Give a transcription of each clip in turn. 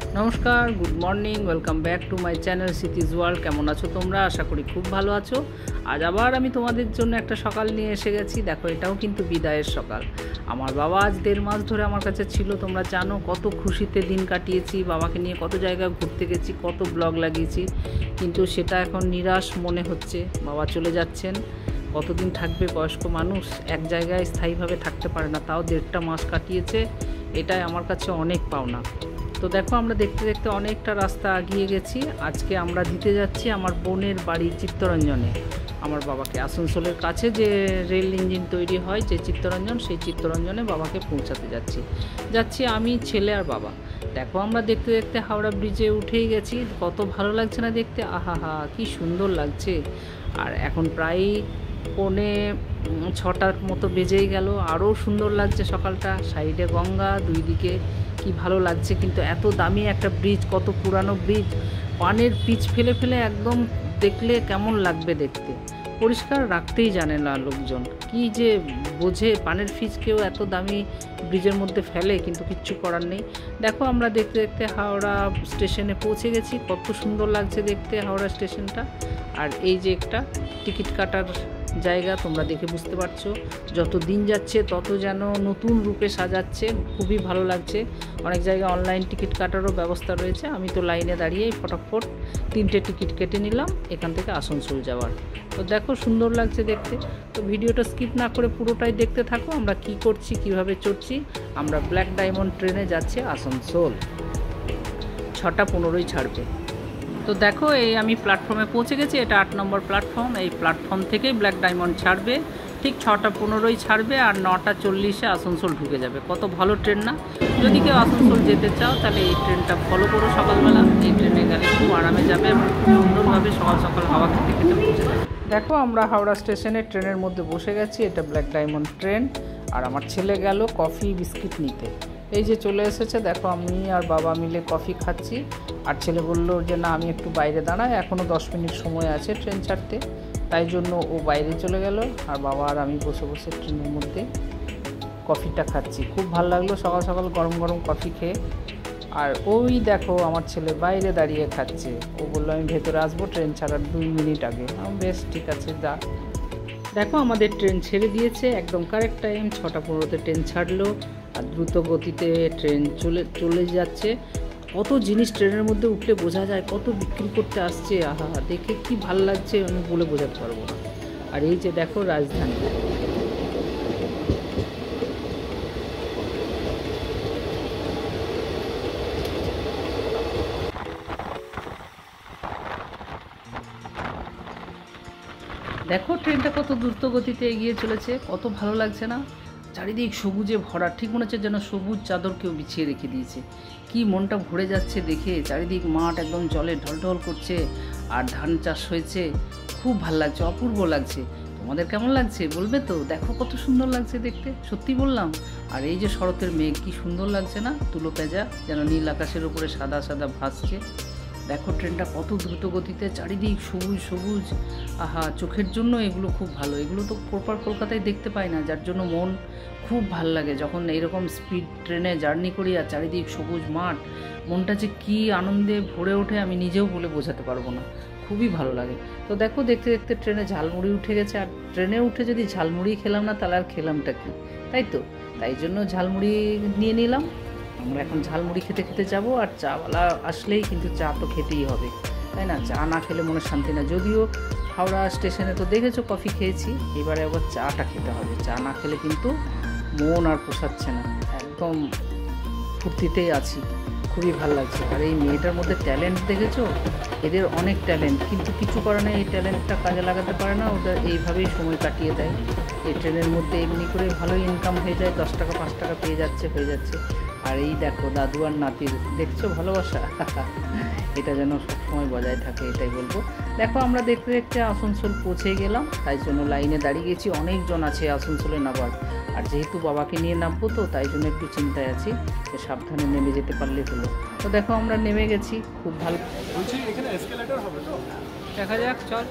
নমস্কার, good morning, welcome back to my channel cities world. কেমন আছো তোমরা? আশা করি খুব ভালো আছো। আজ আবার আমি তোমাদের জন্য একটা সকাল নিয়ে এসে গেছি। দেখো, এটাও কিন্তু বিদায়ের সকাল। আমার বাবা আজ 1.5 মাস ধরে আমার কাছে ছিল। তোমরা জানো কত খুশিতে দিন কাটিয়েছি, বাবাকে নিয়ে কত জায়গায় ঘুরতে গেছি, কত ব্লগ লাগিয়েছি, কিন্তু সেটা এখন নিরাশ মনে হচ্ছে। বাবা চলে যাচ্ছেন। কতদিন থাকবে বয়স্ক মানুষ? এক জায়গায় স্থায়ীভাবে থাকতে পারে না, তাও 1.5 মাস কাটিয়েছে। এটাই আমার কাছে অনেক পাওনা। তো দেখো, আমরা দেখতে দেখতে অনেকটা রাস্তা এগিয়ে গেছি। আজকে আমরা দিতে যাচ্ছি আমার বোনের বাড়ি চিত্তরঞ্জনে। আমার বাবাকে আসানসোলের কাছে যে রেল ইঞ্জিন তৈরি হয়, যে চিত্তরঞ্জন, সেই চিত্তরঞ্জনে বাবাকে পৌঁছাতে যাচ্ছি আমি, ছেলে আর বাবা। দেখো, আমরা দেখতে দেখতে হাওড়া ব্রিজে উঠেই গেছি। কত ভালো লাগছে না দেখতে? আহা, কি সুন্দর লাগছে। আর এখন প্রায় 5:45 মতো বেজেই গেল। আরও সুন্দর লাগছে সকালটা। সাইডে গঙ্গা, দুই দিকে কি ভালো লাগছে। কিন্তু এত দামি একটা ব্রিজ, কত পুরানো ব্রিজ, পানের পিচ ফেলে ফেলে একদম দেখলে কেমন লাগবে দেখতে। পরিষ্কার রাখতেই জানে না লোকজন, কি যে বোঝে পানের পিচ কেউ এত দামি ব্রিজের মধ্যে ফেলে, কিন্তু কিচ্ছু করার নেই। দেখো, আমরা দেখতে দেখতে হাওড়া স্টেশনে পৌঁছে গেছি। কত সুন্দর লাগছে দেখতে হাওড়া স্টেশনটা। আর এই যে একটা টিকিট কাটার জায়গা, তোমরা দেখে বুঝতে পারছো। যত দিন যাচ্ছে তত যেন নতুন রূপে সাজাচ্ছে, খুবই ভালো লাগছে। অনেক জায়গায় অনলাইন টিকিট কাটারও ব্যবস্থা রয়েছে। আমি তো লাইনে দাঁড়িয়ে ফটাফট 3টে টিকিট কেটে নিলাম এখান থেকে আসানসোল যাওয়ার। তো দেখো, সুন্দর লাগছে দেখতে। তো ভিডিওটা স্কিপ না করে পুরোটাই দেখতে থাকো। আমরা কি করছি, কিভাবে চড়ছি। আমরা ব্ল্যাক ডায়মন্ড ট্রেনে যাচ্ছি আসানসোল। 6:15 ছাড়বে। তো দেখো, এই আমি প্ল্যাটফর্মে পৌঁছে গেছি। এটা 8 নম্বর প্ল্যাটফর্ম। এই প্ল্যাটফর্ম থেকেই ব্ল্যাক ডায়মন্ড ছাড়বে। ঠিক 6:15 ছাড়বে আর 9:40 আসানসোল ঢুকে যাবে। কত ভালো ট্রেন না? যদি কেউ আসানসোল যেতে চাও তাহলে এই ট্রেনটা ফলো করো সকালবেলা। এই ট্রেনে গেলে খুব আরামে যাবে এবং সুন্দরভাবে সকাল সকাল হাওয়া খেতে খেতে পৌঁছে যাবে। দেখো, আমরা হাওড়া স্টেশনে ট্রেনের মধ্যে বসে গেছি। এটা ব্ল্যাক ডায়মন্ড ট্রেন। আর আমার ছেলে গেল কফি বিস্কিট নিতে। এই যে চলে এসেছে। দেখো, আমি আর বাবা মিলে কফি খাচ্ছি। আর ছেলে বললো যে না, আমি একটু বাইরে দাঁড়াই, এখনও 10 মিনিট সময় আছে ট্রেন ছাড়তে। তাই জন্য ও বাইরে চলে গেল, আর বাবা আর আমি বসে বসে ট্রেনের মধ্যে কফিটা খাচ্ছি। খুব ভালো লাগলো সকাল সকাল গরম গরম কফি খেয়ে। আর ওই দেখো, আমার ছেলে বাইরে দাঁড়িয়ে খাচ্ছে। ও বললো আমি ভেতরে আসবো ট্রেন ছাড়ার 2 মিনিট আগে। বেশ, ঠিক আছে, যা। দেখো, আমাদের ট্রেন ছেড়ে দিয়েছে একদম কারেক্ট টাইম। 6:15 ট্রেন ছাড়লো। আর দ্রুত গতিতে ট্রেন চলে যাচ্ছে। কত জিনিস ট্রেনের মধ্যে উঠলে বোঝা যায়, কত বিক্রি করতে আসছে। আহা, দেখে কি ভালো লাগছে, আমি বলে বোঝাতে পারবো না। আর এই যে দেখো, রাজধানী। দেখো, ট্রেনটা কত দ্রুত গতিতে এগিয়ে চলেছে। কত ভালো লাগছে না? চারিদিক সবুজে ভরা, ঠিক মনে হচ্ছে যেন সবুজ চাদর কেউ বিছিয়ে রেখে দিয়েছে। কি মনটা ভরে যাচ্ছে দেখে। চারিদিক মাঠ একদম জলে ঢলঢল করছে, আর ধান চাষ হয়েছে। খুব ভালো লাগছে, অপূর্ব লাগছে। তোমাদের কেমন লাগছে বলবে তো? দেখো কত সুন্দর লাগছে দেখতে, সত্যি বললাম। আর এই যে শরতের মেঘ, কি সুন্দর লাগছে না? তুলো পেঁজা, যেন নীল আকাশের উপরে সাদা সাদা ভাসছে। দেখো, ট্রেনটা কত দ্রুত গতিতে, চারিদিক সবুজ সবুজ। আহা, চোখের জন্য এগুলো খুব ভালো। এগুলো তো প্রপার কলকাতায় দেখতে পাই না, যার জন্য মন খুব ভাল লাগে যখন এইরকম স্পিড ট্রেনে জার্নি করি আর চারিদিক সবুজ মাঠ। মনটা যে কী আনন্দে ভরে ওঠে আমি নিজেও বলে বোঝাতে পারবো না। খুবই ভালো লাগে। তো দেখো, দেখতে দেখতে ট্রেনে ঝালমুড়ি উঠে গেছে। আর ট্রেনে উঠে যদি ঝালমুড়ি খেলাম না, তাহলে আর খেলামটা কি? তাই তো, তাই জন্য ঝালমুড়ি নিয়ে নিলাম। আমরা এখন ঝালমুড়ি খেতে খেতে যাব। আর চাওয়ালা আসলেই কিন্তু চা তো খেতেই হবে, তাই না? চা না খেলে মনে শান্তি না। যদিও হাওড়া স্টেশনে তো দেখেছো কফি খেয়েছি, এবারে আবার চাটা খেতে হবে। চা না খেলে কিন্তু মন আর পোষাচ্ছে না, একদম ফুর্তিতেই আছি। খুবই ভালো লাগছে। আর এই মেয়েটার মধ্যে ট্যালেন্ট দেখেছো? এদের অনেক ট্যালেন্ট, কিন্তু কিছু করে না, এই ট্যালেন্টটা কাজে লাগাতে পারে না। ওদের এইভাবেই সময় কাটিয়ে দেয়। এই ট্রেনের মধ্যে এমনি করে ভালোই ইনকাম হয়ে যায়, 10 টাকা 5 টাকা পেয়ে যাচ্ছে, হয়ে যাচ্ছে। আর এই দেখো, দাদু আর নাতির দেখছো ভালোবাসা, এটা যেন সবসময় বজায় থাকে, এটাই বলবো। দেখো, আমরা দেখতে দেখতে আসানসোল পৌঁছে গেলাম। তাই জন্য লাইনে দাঁড়িয়ে গেছি। অনেকজন আছে আসানসোলে নামার। আর যেহেতু বাবাকে নিয়ে নামবো, তো তাই জন্য একটু চিন্তায় আছি যে সাবধানে নেমে যেতে পারলে হলো। তো দেখো, আমরা নেমে গেছি। খুব ভালো বলছি, এখানে এসকেলেটর হবে তো, দেখা যাক, চল।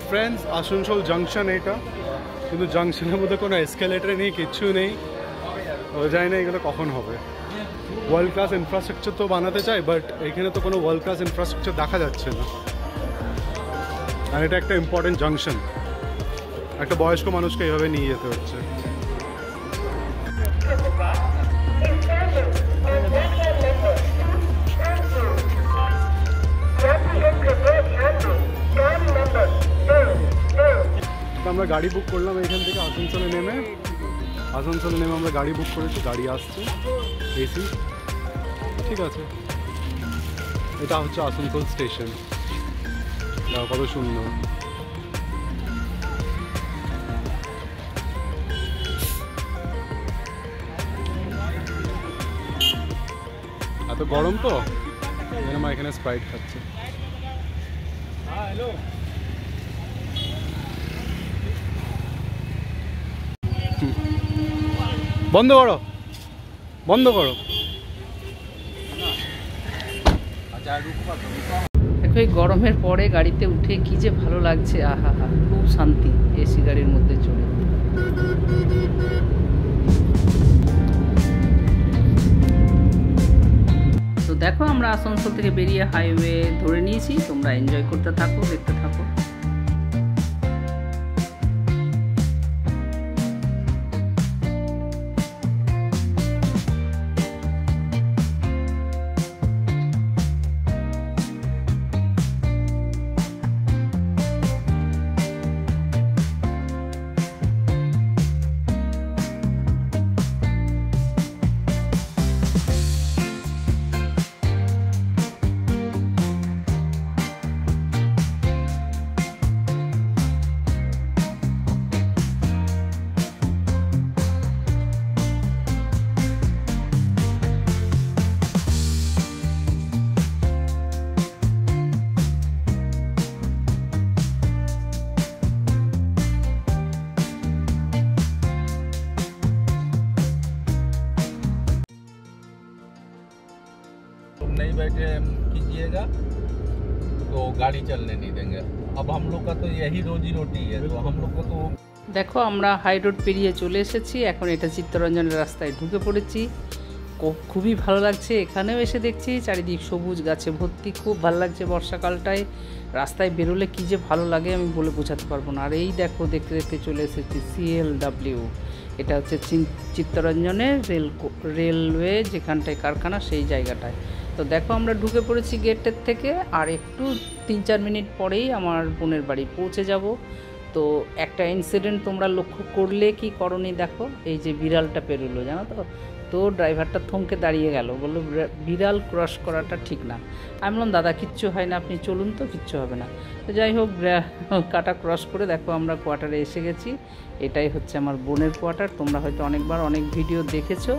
ফ্রেন্ডস আসানসোল জাংশন এটা, কিন্তু জাংশনের মধ্যে কোনো এসকেলেটার নেই, কিচ্ছু নেই। ও যায় না এগুলো কখন হবে। ওয়ার্ল্ড ক্লাস ইনফ্রাস্ট্রাকচার তো বানাতে চাই, বাট এখানে তো কোনো ওয়ার্ল্ড ক্লাস ইনফ্রাস্ট্রাকচার দেখা যাচ্ছে না। আর এটা একটা ইম্পর্টেন্ট জাংশন, একটা বয়স্ক মানুষকে এইভাবে নিয়ে যেতে হচ্ছে। আমরা গাড়ি বুক করলাম এখান থেকে আসানসোলে নেমে আমরা গাড়ি বুক করেছি, গাড়ি আসছে এসি। ঠিক আছে, এটা হচ্ছে আসানসোল স্টেশন, কত সুন্দর। এত গরম তো আমার এখানে স্প্রাইট খাচ্ছে। বন্ধ করো, বন্ধ করো। দেখো এই গরমের পরে গাড়িতে উঠে কি যে ভালো লাগছে, আহা হা, খুব শান্তি এসি গাড়ির মধ্যে চলে। তো দেখো আমরা আসানসোল থেকে বেরিয়ে হাইওয়ে ধরে নিয়েছি, তোমরা এনজয় করতে থাকো, দেখতে থাকো। नहीं बैठे कीजिएगा तो गाड़ी चलने नहीं देंगे। अब हम लोग का तो यही रोजी रोटी है, तो हम लोग को तो। দেখো আমরা হাই রোড পেরিয়ে চলে এসেছি, এখন এটা চিত্তরঞ্জনের রাস্তায় ঢুকে পড়েছি। খুবই ভালো লাগছে, এখানেও এসে দেখছি চারিদিক সবুজ গাছে ভর্তি, খুব ভালো লাগছে বর্ষাকালটায়। রাস্তায় বেরোলে কী যে ভালো লাগে আমি বলে বোঝাতে পারবো না। আর এই দেখো দেখতে দেখতে চলে এসেছি CLW, এটা হচ্ছে চিত্তরঞ্জনের রেলওয়ে যেখানটায় কারখানা, সেই জায়গাটায়। তো দেখো আমরা ঢুকে পড়েছি গেটের থেকে, আর একটু 3-4 মিনিট পরেই আমার বোনের বাড়ি পৌঁছে যাব। তো একটা ইনসিডেন্ট তোমরা লক্ষ্য করলে কি করনি, দেখো এই যে বিড়ালটা পেরোলো জানো তো, তো ড্রাইভারটা থমকে দাঁড়িয়ে গেল, বললো বিড়াল ক্রস করাটা ঠিক না। আমি বললাম দাদা কিচ্ছু হয় না, আপনি চলুন, তো কিচ্ছু হবে না। তো যাই হোক কাটা ক্রস করে দেখো আমরা কোয়ার্টারে এসে গেছি। এটাই হচ্ছে আমার বোনের কোয়ার্টার, তোমরা হয়তো অনেকবার অনেক ভিডিও দেখেছো,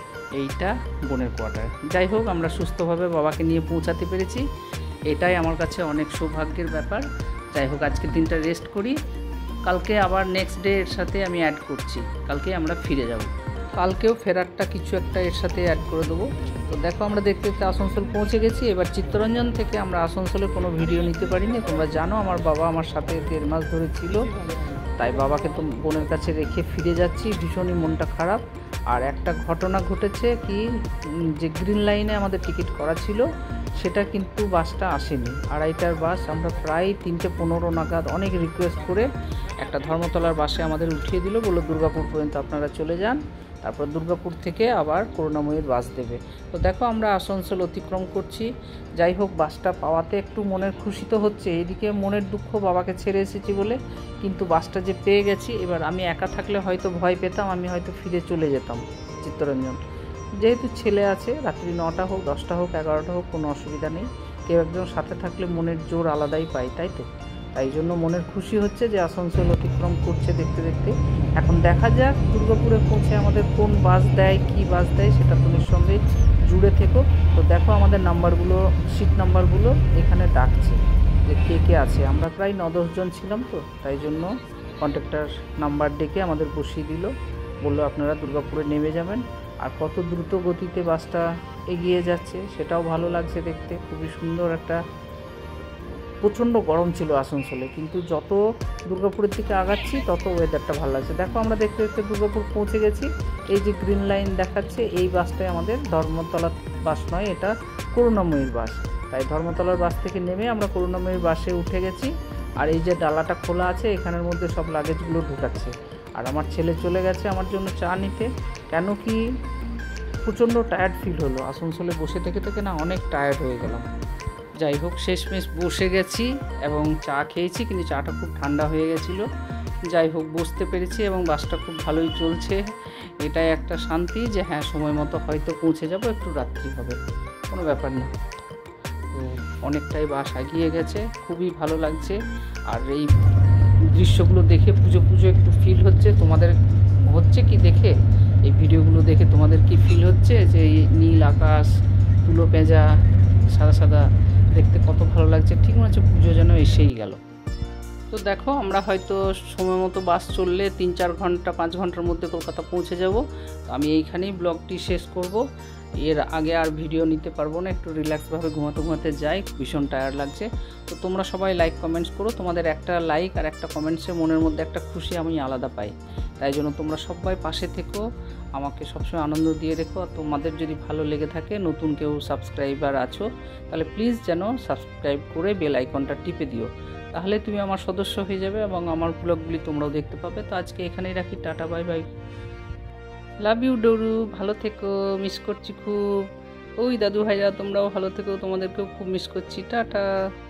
এইটা বোনের কোয়ার্টার। যাই হোক আমরা সুস্থভাবে বাবাকে নিয়ে পৌঁছাতে পেরেছি, এটাই আমার কাছে অনেক সৌভাগ্যের ব্যাপার। যাই হোক আজকের দিনটা রেস্ট করি, কালকে আবার নেক্সট ডে এর সাথে আমি অ্যাড করছি, কালকে আমরা ফিরে যাব। কালকেও ফেরারটা কিছু একটা এর সাথে অ্যাড করে দেবো। তো দেখো আমরা দেখতে দেখতে আসানসোল পৌঁছে গেছি। এবার চিত্তরঞ্জন থেকে আমরা আসানসোলে কোনো ভিডিও নিতে পারিনি, তোমরা জানো আমার বাবা আমার সাথে 1.5 মাস ধরে ছিল, তাই বাবাকে তো বোনের কাছে রেখে ফিরে যাচ্ছি, ভীষণই মনটা খারাপ। আর একটা ঘটনা ঘটেছে কি, যে গ্রিন লাইনে আমাদের টিকিট করা ছিল সেটা কিন্তু বাসটা আসেনি, 2:30টার বাস। আমরা প্রায় 3:15 নাগাদ অনেক রিকোয়েস্ট করে একটা ধর্মতলার বাসে আমাদের উঠিয়ে দিল, বললো দুর্গাপুর পর্যন্ত আপনারা চলে যান, তারপর দুর্গাপুর থেকে আবার করুণাময়ীর বাস দেবে। তো দেখো আমরা আসানসোল অতিক্রম করছি। যাই হোক বাসটা পাওয়াতে একটু মনের খুশি তো হচ্ছে, এদিকে মনের দুঃখ বাবাকে ছেড়ে এসেছি বলে, কিন্তু বাসটা যে পেয়ে গেছি। এবার আমি একা থাকলে হয়তো ভয় পেতাম, আমি হয়তো ফিরে চলে যেতাম চিত্তরঞ্জন। যেহেতু ছেলে আছে, রাত্রি 9টা হোক 10টা হোক 11টা হোক কোনো অসুবিধা নেই, কেউ একজন সাথে থাকলে মনের জোর আলাদাই পাই, তাই তো। তাই জন্য মনের খুশি হচ্ছে যে আসানসোল অতিক্রম করছে দেখতে দেখতে। এখন দেখা যাক দুর্গাপুরে পৌঁছে আমাদের কোন বাস দেয়, কি বাস দেয়, সেটা তোমার সঙ্গে জুড়ে থেকো। তো দেখো আমাদের নাম্বারগুলো, সিট নাম্বারগুলো এখানে ডাকছে যে কে কে আছে। আমরা প্রায় 9-10 জন ছিলাম, তো তাই জন্য কন্ট্রাক্টর নাম্বার ডেকে আমাদের বসিয়ে দিল, বললো আপনারা দুর্গাপুরে নেমে যাবেন। আর কত দ্রুত গতিতে বাসটা এগিয়ে যাচ্ছে সেটাও ভালো লাগছে দেখতে, খুবই সুন্দর একটা প্রচণ্ড গরম ছিল আসানসোলে, কিন্তু যত দুর্গাপুরের দিকে আগাচ্ছি তত ওয়েদারটা ভালো লাগছে। দেখো আমরা দেখতে দেখতে দুর্গাপুর পৌঁছে গেছি। এই যে গ্রিন লাইন দেখাচ্ছে, এই বাসটাই আমাদের ধর্মতলার বাস নয়, এটা করুণাময়ীর বাস। তাই ধর্মতলার বাস থেকে নেমে আমরা করুণাময়ীর বাসে উঠে গেছি। আর এই যে ডালাটা খোলা আছে, এখানের মধ্যে সব লাগেজগুলো ঢুকাচ্ছে। আর আমার ছেলে চলে গেছে আমার জন্য চা নিতে, কেন কি প্রচণ্ড টায়ার্ড ফিল হলো। আসানসোলে বসে থেকে থেকে না অনেক টায়ার্ড হয়ে গেলাম। যাই হোক, শেষমেশ বসে গেছি এবং চা খেয়েছি, কিন্তু চাটা খুব ঠান্ডা হয়ে গেছিলো। যাই হোক, বসতে পেরেছি এবং বাসটা খুব ভালোই চলছে। এটাই একটা শান্তি যে হ্যাঁ, সময় মতো হয়তো পৌঁছে যাব, একটু রাত্রি হবে, কোনো ব্যাপার না। তো অনেকটাই বাস এগিয়ে গেছে, খুবই ভালো লাগছে। আর এই দৃশ্যগুলো দেখে পুজো পুজো একটু ফিল হচ্ছে। তোমাদের হচ্ছে কি দেখে, এই ভিডিওগুলো দেখে তোমাদের কি ফিল হচ্ছে যে এই নীল আকাশ, তুলো পেঁজা, সাদা সাদা দেখতে কত ভালো লাগছে? ঠিক মনে হচ্ছে পুজো যেন এসেই গেল। তো দেখো, আমরা হয়তো সময় মতো বাস চললে 3-4 ঘন্টা 5 ঘন্টার মধ্যে কলকাতা পৌঁছে যাব। তো আমি এইখানেই ব্লগটি শেষ করব। এর আগে আর ভিডিও নিতে পারবো না, একটু রিল্যাক্সভাবে ঘুমাতে ঘুমাতে যাই, ভীষণ টায়ার্ড লাগছে। তো তোমরা সবাই লাইক কমেন্টস করো, তোমাদের একটা লাইক আর একটা কমেন্টসে মনের মধ্যে একটা খুশি আমি আলাদা পাই। তাই জন্য তোমরা সবাই পাশে থেকো, আমাকে সবসময় আনন্দ দিয়ে রেখো। আর তোমাদের যদি ভালো লেগে থাকে, নতুন কেউ সাবস্ক্রাইবার আছো, তাহলে প্লিজ যেন সাবস্ক্রাইব করে বেল আইকনটা টিপে দিও, তাহলে তুমি আমার সদস্য হয়ে যাবে এবং আমার ব্লগগুলি তোমরাও দেখতে পাবে। তো আজকে এখানেই রাখি, tata bye bye, love you ডোরু, ভালো থেকো, মিস করছি খুব। ওই দাদু ভাইরা তোমরাও ভালো থেকো, তোমাদেরকেও খুব মিস করছি, টাটা।